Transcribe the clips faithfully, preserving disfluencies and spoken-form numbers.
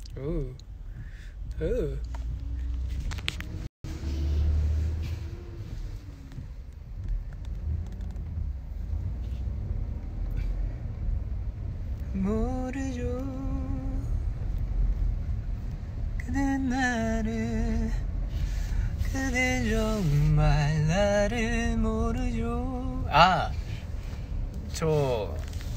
우, 우. 모르죠. 그대 나를, 그대 정말 나를 모르죠. 아, 저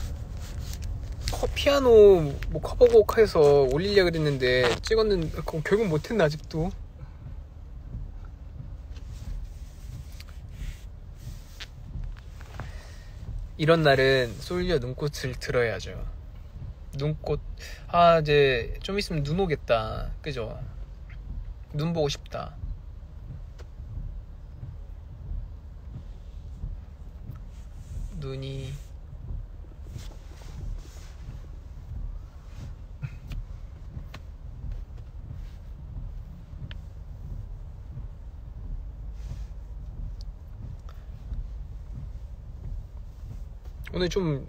피아노 뭐 커버곡 해서 올리려고 그랬는데 찍었는데 결국 못했네. 아직도. 이런 날은 솔려 눈꽃을 들어야죠. 눈꽃. 아, 이제 좀 있으면 눈 오겠다. 그죠? 눈 보고 싶다. 눈이 오늘 좀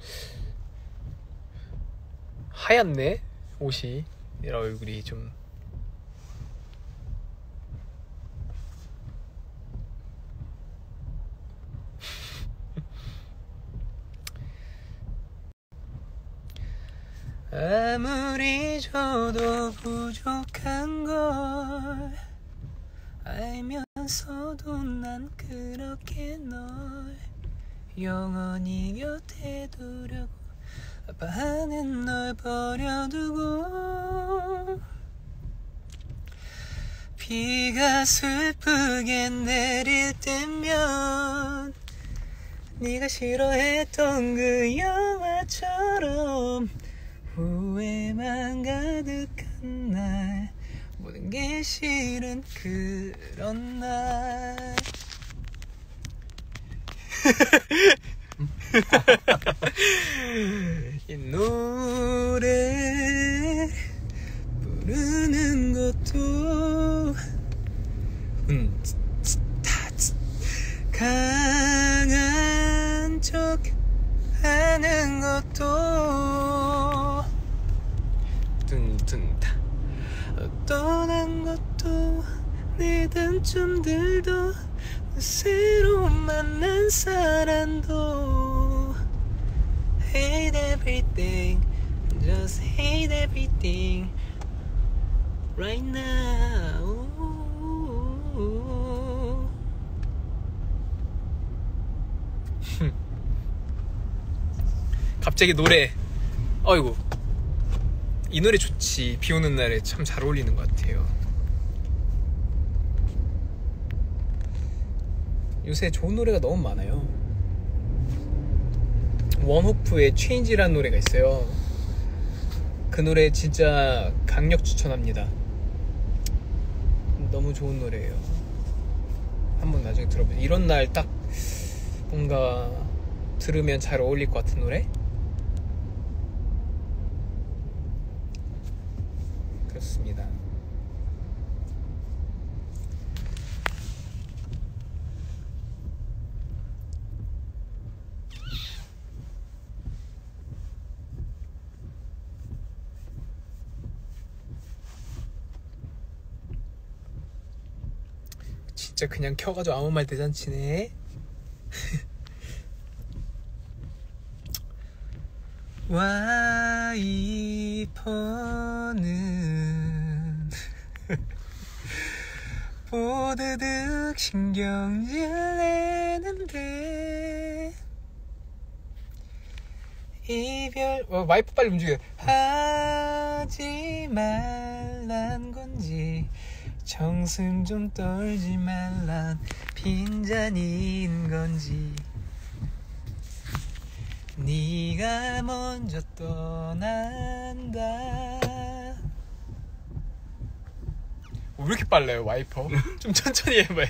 하얗네 옷이. 내 얼굴이 좀 아무리 줘도 부족한 걸 알면서도 난 그렇게 널 영원히 곁에 두려고 아파하는 널 버려두고 비가 슬프게 내릴 때면 네가 싫어했던 그 영화처럼 후회만 가득한 날 모든 게 싫은 그런 날 이 노래 부르는 것도 음, 강한 척 하는 것도 둔둔다 떠난 것도 내 단점들도 새로 만난 사람도 hate everything, just hate everything right now. 갑자기 노래, 어이구, 이 노래 좋지. 비 오는 날에 참 잘 어울리는 것 같아요. 요새 좋은 노래가 너무 많아요. 원호프의 체인지라는 노래가 있어요. 그 노래 진짜 강력 추천합니다. 너무 좋은 노래예요. 한번 나중에 들어보세요. 이런 날 딱 뭔가 들으면 잘 어울릴 것 같은 노래? 그렇습니다. 진짜 그냥 켜가지고 아무 말 대잔치네. 와이퍼는 보드득 신경질 내는데 이별 어, 와이프 빨리 움직여. 하지 말란 건지 정승 좀 떨지 말란 빈잔인 건지 네가 먼저 떠난다. 왜 이렇게 빨라요 와이퍼? 좀 천천히 해봐요.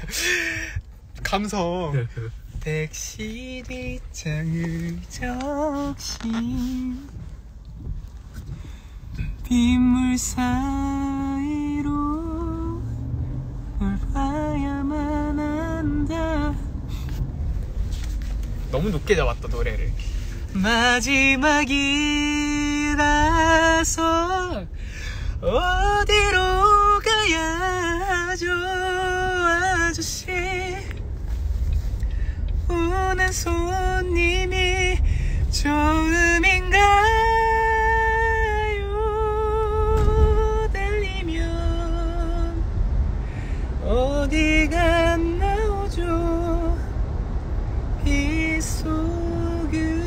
감성. 택시 뒷장을 적신 빗물 사이로 널 봐야만 한다. 너무 높게 잡았다 노래를. 마지막이라서 어디로 가야죠 아저씨 오는 손님이 처음인가요 달리면 어디가 나오죠 빗속을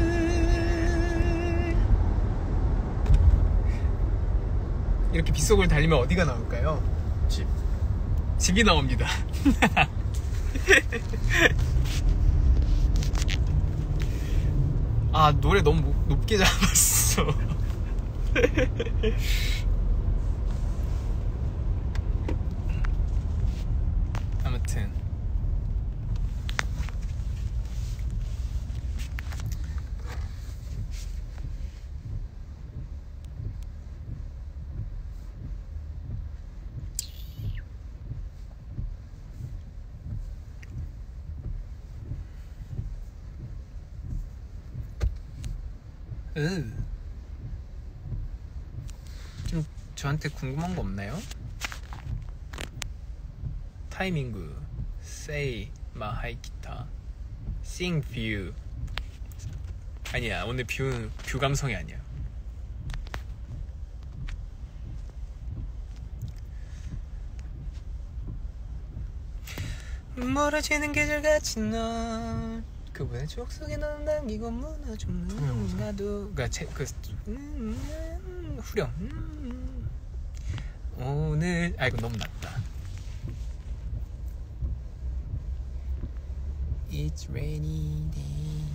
이렇게 빗속을 달리면 어디가 나올까요? 집. 집이 나옵니다. 아 노래 너무 높게 잡았어. 아무튼 으. 좀 저한테 궁금한 거 없나요? 타이밍구 Say 마하이 기타 Sing view 아니야 오늘 뷰, 뷰 감성이 아니야. 멀어지는 계절같이 널 그분의 추억 속에 넌 남기고 무너져 나도 그니까 그 음, 음, 후렴 음, 오늘 아 이거 너무 낮다. It's rainy day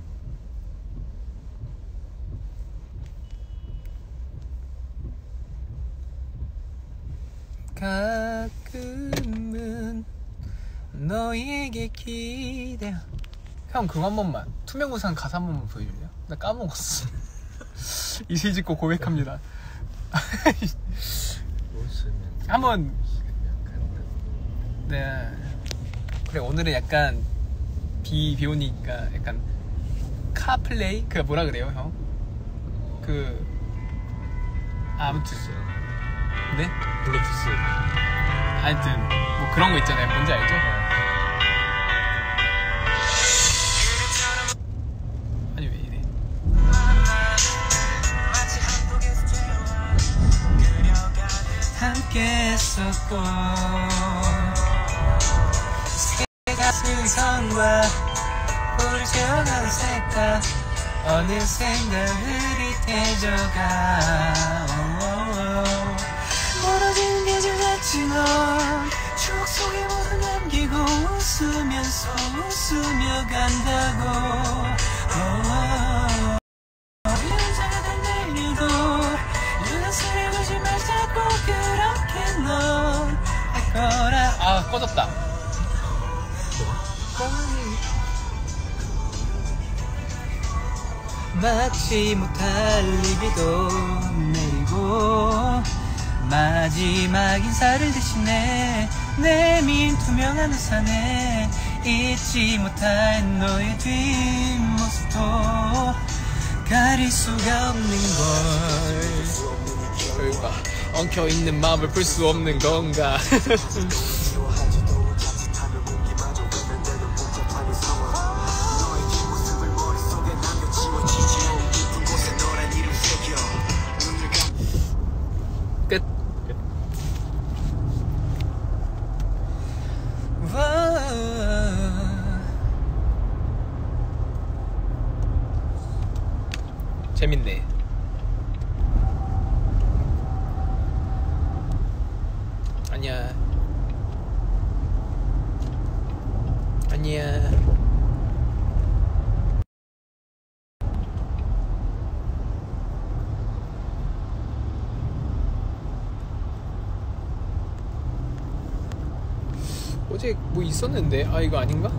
가끔은 너에게 기대 형 그거 한 번만 투명우산 가사 한 번만 보여줄래요? 나 까먹었어. 이슬짓고 고백합니다. 한번 네 그래 오늘은 약간 비, 비 오니까 약간 카플레이? 그 뭐라 그래요 형? 그 아무튼 네? 블루투스 하여튼 뭐 그런 거 있잖아요. 뭔지 알죠? 아니 왜 이래? 함께 했었고 새가 스성과 불을 채워가는 색깔 어느샌가 흐릿해져가 멀어지는 계절같이 넌 추억 속에 모두 남기고 웃으면서 웃으며 간다고 여자가 달려도 눈웃음을 보지 말자고 그렇게 넌 할 거라. 아 꺼졌다. 막지 못할 리비도 내리고 마지막 인사를 대신해 내민 투명한 우산에 잊지 못할 너의 뒷모습도 가릴 수가 없는 걸. 그러니까 엉켜있는 마음을 풀 수 없는 건가. 끝. 재밌네. 아니야. 아니야. 어제 뭐 있었는데? 아 이거 아닌가?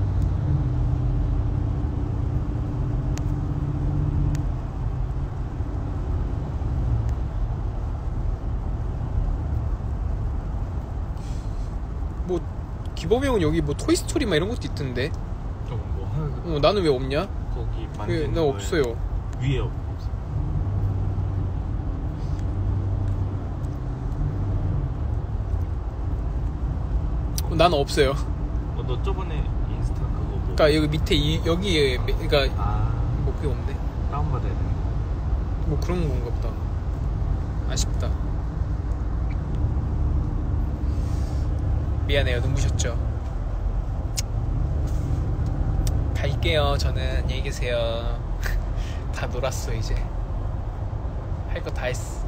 뭐 기범이 형은 여기 뭐 토이스토리 막 이런 것도 있던데. 좀 뭐 하나 어, 나는 왜 없냐? 거기 왜, 나 없어요. 위에 없어. 나는 없어요. 어, 너 저번에 인스타 그거 뭐 그러니까 여기 밑에 이, 여기에 매- 그러니까 아 뭐 그게 없네. 다운받아야 되는 거. 뭐 그런 건가 보다. 아쉽다. 미안해요. 눈부셨죠? 갈게요. 저는 안녕히 계세요. 다 놀았어 이제. 할 거 다 했어.